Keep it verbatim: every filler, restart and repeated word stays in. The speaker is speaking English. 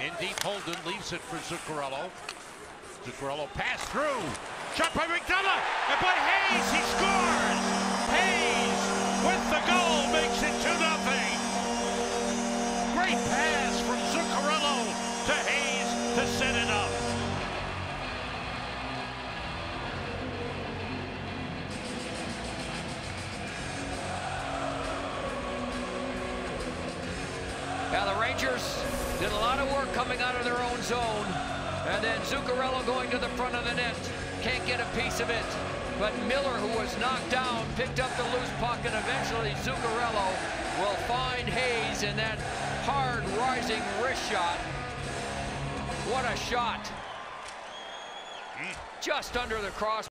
In deep, Holden leaves it for Zuccarello. Zuccarello pass through. Shot by McDonough. And by Hayes, he scores! Hayes with the goal makes it two nothing. Great pass from Zuccarello to Hayes to set it up. Yeah, the Rangers did a lot of work coming out of their own zone. And then Zuccarello going to the front of the net. Can't get a piece of it. But Miller, who was knocked down, picked up the loose puck, and eventually Zuccarello will find Hayes in that hard rising wrist shot. What a shot. Just under the cross.